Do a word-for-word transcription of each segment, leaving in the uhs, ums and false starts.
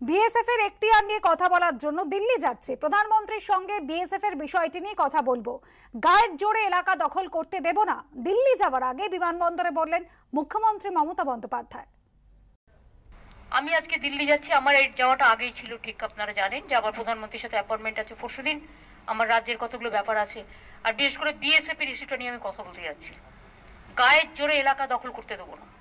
BSF এর এখতিয়ার নিয়ে কথা বলার জন্য দিল্লি যাচ্ছে। প্রধানমন্ত্রীর সঙ্গে বিএসএফ এর বিষয়টি নিয়ে কথা বলবো। গায়ের জোরে এলাকা দখল করতে দেব না, দিল্লি যাওয়ার আগে বিমানবন্দরে বললেন মুখ্যমন্ত্রী মমতা বন্দ্যোপাধ্যায়। আমি আজকে দিল্লি যাচ্ছি, আমার এই যাওয়াটা আগেই ছিল, ঠিক আপনারা জানেন যে আমার প্রধানমন্ত্রীর সাথে অ্যাপয়েন্টমেন্ট আছে পরশুদিন। আমার রাজ্যের কতগুলো ব্যাপার আছে, আর বিশেষ করে বিএসএফ এর ইস্যুটা নিয়ে আমি কথা বলতে যাচ্ছি। গায়ের জোরে এলাকা দখল করতে দেবো না।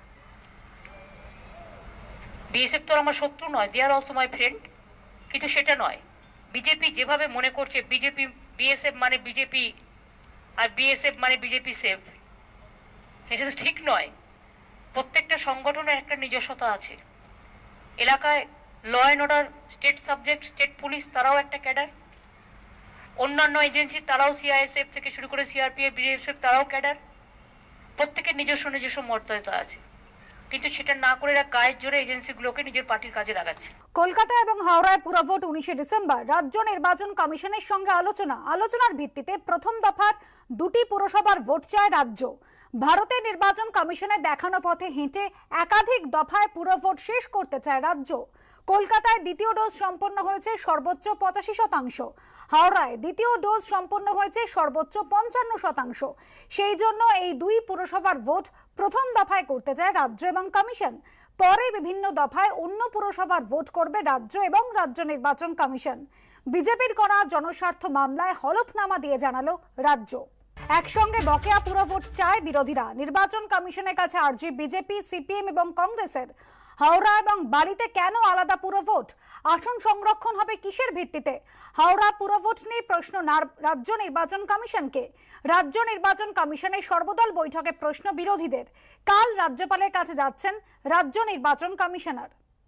বিএসএফ তো আমার শত্রু নয়, দে আর অলসো মাই ফ্রেন্ড, কিন্তু সেটা নয়। বিজেপি যেভাবে মনে করছে বিজেপি বিএসএফ মানে বিজেপি আর বিএসএফ মানে বিজেপি সেফ, এটা তো ঠিক নয়। প্রত্যেকটা সংগঠনের একটা নিজস্বতা আছে। এলাকায় law and order, state subject, state police তারাও একটা ক্যাডার, অন্যান্য এজেন্সি তারাও সিআইএসএফ থেকে শুরু করে সিআরপিএফ, বিএসএফ তারাও ক্যাডার। প্রত্যেকের নিজস্ব নিজস্ব মর্যাদা আছে, কিন্তু সেটা না করে এরা গায়ের জোরে এজেন্সিগুলোকে নিজের পার্টির কাজে লাগাচ্ছে। কলকাতা এবং হাওড়ায় পুরভোট উনিশে ডিসেম্বর। রাজ্য নির্বাচন কমিশনের সঙ্গে আলোচনা আলোচনার ভিত্তিতে প্রথম দফার দুটি পুরসভার ভোট চায় রাজ্য। ভারতের নির্বাচন কমিশনের দেখানো পথে হেঁটে একাধিক দফায় পুরভোট শেষ করতে চায় রাজ্য। কলকাতায় দ্বিতীয় ডোজ সম্পন্ন হয়েছে সর্বোচ্চ পঁচাশি শতাংশ, হাওড়ায় দ্বিতীয় ডোজ সম্পন্ন হয়েছে সর্বোচ্চ পঞ্চান্ন শতাংশ। সেই জন্য এই দুই পুরসভার ভোট প্রথম দফায় করতে চায় রাজ্য এবং কমিশন। পরে বিভিন্ন দফায় অন্য পুরসভার ভোট করবে রাজ্য এবং রাজ্য নির্বাচন কমিশন। বিজেপির করা জনস্বার্থ মামলায় হলফনামা দিয়ে জানালো রাজ্য। একসঙ্গে বকেয়া পুরভোট চায় বিরোধীরা। নির্বাচন কমিশনের কাছে আর্জি বিজেপি, সিপিএম এবং কংগ্রেসের। হাওড়া এবং বাড়িতে কেন আলাদা পুরভোট? আসন সংরক্ষণ হবে কিসের ভিত্তিতে? হাওড়া পুরভোট নিয়ে প্রশ্ন রাজ্য নির্বাচন কমিশনকে। রাজ্য নির্বাচন কমিশনের সর্বদল বৈঠকে প্রশ্ন বিরোধীদের। কাল রাজ্যপালের কাছে যাচ্ছেন রাজ্য নির্বাচন কমিশনার।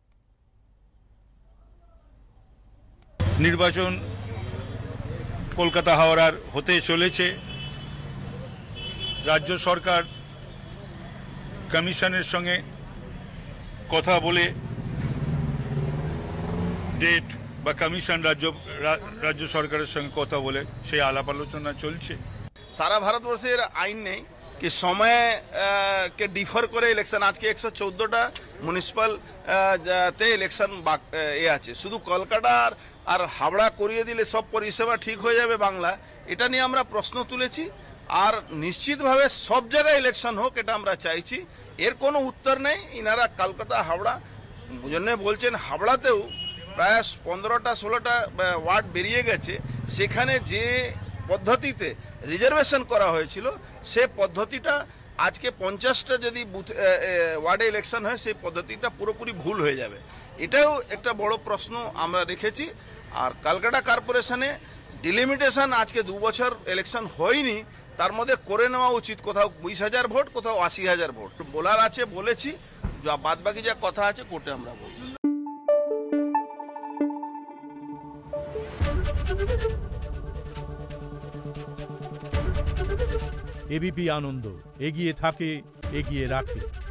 নির্বাচন কলকাতা হাওড়ার হতে চলেছে। রাজ্য সরকার কমিশনের সঙ্গে কথা বলে ডেট বা কমিশন রাজ্য রাজ্য সরকারের সঙ্গে কথা বলে সেই আলাপ আলোচনা চলছে। সারা ভারতবর্ষের আইন নেই কি সময় কে ডিফার করে ইলেকশন। আজকে একশো চোদ্দোটা মিউনিসিপাল তে ইলেকশন এ আছে। শুধু কলকাতার আর হাওড়া করিয়ে দিলে সব পরিষেবা ঠিক হয়ে যাবে বাংলা, এটা নিয়ে আমরা প্রশ্ন তুলেছি। আর নিশ্চিতভাবে সব জায়গায় ইলেকশন হোক, এটা আমরা চাইছি। এর কোনো উত্তর নেই। ইনারা কলকাতা হাওড়া জন্য বলছেন। হাওড়াতেও প্রায় পনেরোটা ষোলোটা ওয়ার্ড বেরিয়ে গেছে, সেখানে যে পদ্ধতিতে রিজার্ভেশন করা হয়েছিল সে পদ্ধতিটা আজকে পঞ্চাশটা যদি বুথ ওয়ার্ডে ইলেকশন হয়, সেই পদ্ধতিটা পুরোপুরি ভুল হয়ে যাবে। এটাও একটা বড় প্রশ্ন আমরা রেখেছি। আর কলকাতা কর্পোরেশনে ডিলিমিটেশন আজকে দু বছর ইলেকশন হয়নি, তার মধ্যে করে নেওয়া উচিত। কোথাও বিশ হাজার ভোট, কোথাও আশি হাজার ভোট বলার আছে, বলেছি। যা বাদ বাকি যা কথা আছে কোর্টে আমরা বলছি। এবিপি আনন্দ এগিয়ে থাকে, এগিয়ে রাখে।